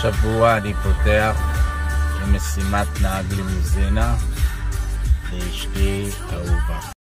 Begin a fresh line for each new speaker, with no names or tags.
השבוע אני פותח עם משימת נהג לימוזינה לאשתי אהובה.